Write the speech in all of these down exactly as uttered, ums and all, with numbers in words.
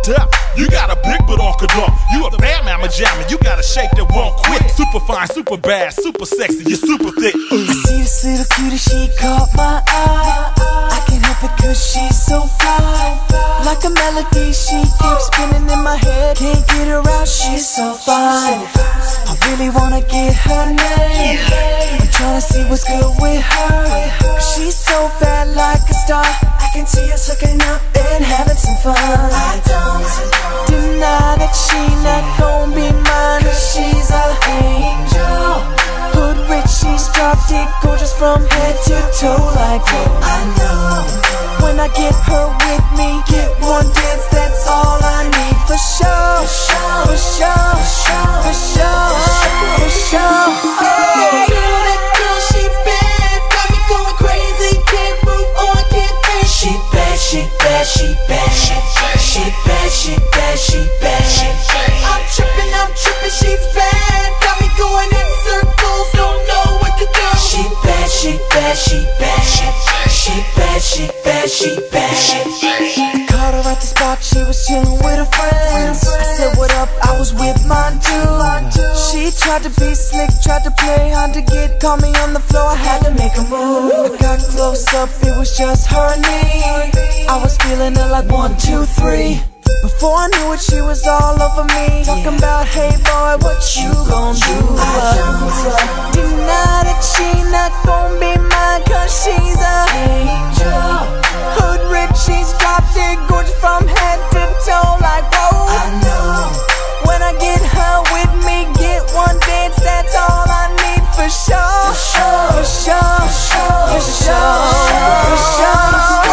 it up. You got a big butt on Kadar. You a bad mama jammer. You got a shape that won't quit. Super fine, super bad, super sexy. You're super thick. I see this little cutie, she caught my eye. I can't help it cause she's so fly. Like a melody, she keeps spinning in my head. Can't get her out, she's so fine. I really wanna get her name. I'm tryna see what's good with her, cause she's so bad like a star. I can see her sucking up and having some fun. I don't deny that she not gon' be mine, cause she's an angel. Hood rich, she's drop dead gorgeous from head to toe. Like what I know, when I get her with me, get one dance, that's all I need. For sure, for sure, for sure, for sure. Hey. That girl, she bad, got me going crazy. Can't move on, can't think. She bad, she bad, she bad, she bad, she bad, she bad, she bad. I'm tripping, I'm tripping, she's bad. Got me going in circles, don't know what to do. She bad, she bad, she bad, she bad, she bad, she bad, she bad. I caught her at the spot, she was chilling with her friends. I said what up, I was with mine too. She tried to be slick, tried to play hard to get. Caught me on the floor, I had to make a move. I got close up, it was just her and me. I was feeling it like one, two, three. Before I knew it, she was all over me. Talking about, hey boy, what you gon' do? I don't deny that she not gon' be mine, cause she's an angel. Hood rich, she's drop dead gorgeous from head to toe. Like whoa, I know, when I get her with me, get one dance, that's all I need. For sure, for sure, for sure, for sure, for sure.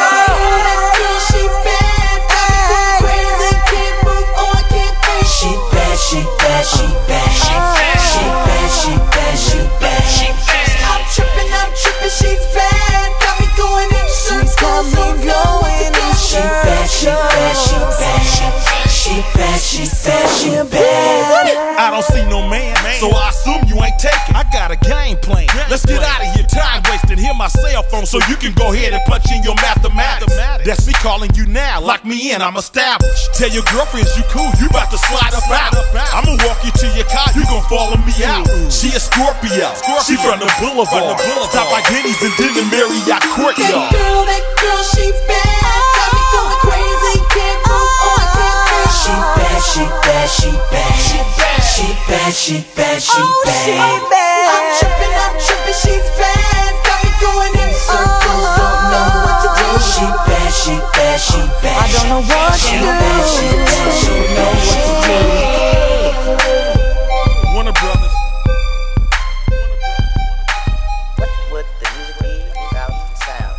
She bad, she bad, she bad, she bad, she bad, she bad, she bad. I'm tripping, I'm tripping, she's bad. Got me going in circles, don't know what to do. She bad, she bad, she bad, she bad, she bad, she bad. I don't see no man, so I assume you ain't taking. I got a game plan. Let's get out of here, time wasting. Hear my cell phone so you can go ahead and punch in your mathematics. That's me calling you now, lock me in, I'm established. Tell your girlfriends you cool, you about to slide up out. I'ma walk you to your car, you gon' follow me out. She a Scorpio, she from the boulevard. Stop by Guineas and then the Marriott Courtyard. That girl, that girl, she bad. Got me going crazy, can't move on, can't think. She bad, she bad, she bad, she bad, she bad, she bad, she bad. I'm tripping, I'm tripping, she's bad. Got me going in circles, don't know what to do. She bad, she bad, she bad. I don't know what to do. She bad, she don't know what to do. Warner Brothers. What would the music be without the sounds?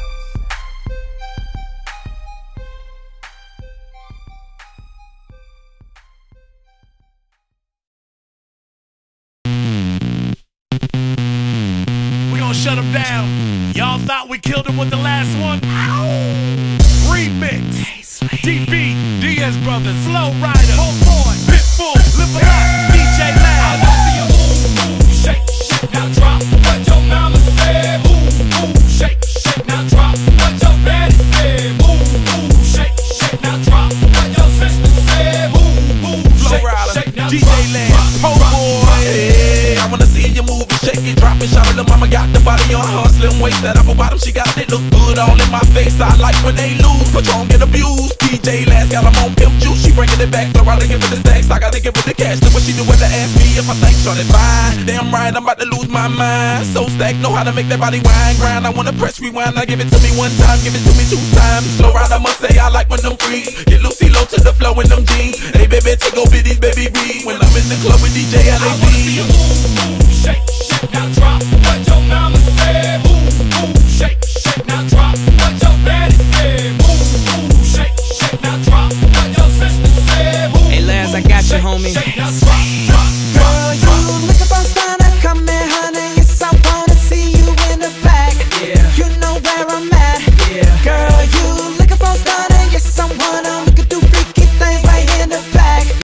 We gon' shut him down. Y'all thought we killed him with the last one? Ow! Remix. D B, Diaz Brothers, Flow Rider, Homeboy, Pitbull, Live a Lot, D J Lab. I don't see you move, move, shake, shake, now drop what your mama said. Move, move, shake, shake, now drop what your daddy said. Move, move, shake, shake, now drop what your sister said. Move, move, shake, shake, now D J Lab, Homeboy. Hey, I wanna see you move and shake it, drop it, shout it. Little mama got the body on her slim waist. That apple bottom, she got it look good all in my face. I like when they lose, Patron get abused. D J Last got them on pimp juice. She bringing it back, so I give her the stacks. I gotta give her the cash. So what she do with the ask me if I think short it fine. Damn right, I'm about to lose my mind. So stacked, know how to make that body wine grind. I wanna press rewind, I give it to me one time, give it to me two times. Slow ride, I must say I like when them freeze. Get Lucy low to the flow in them jeans. Hey baby, take go biddies, baby breathe. When I'm in the club with D J L A V.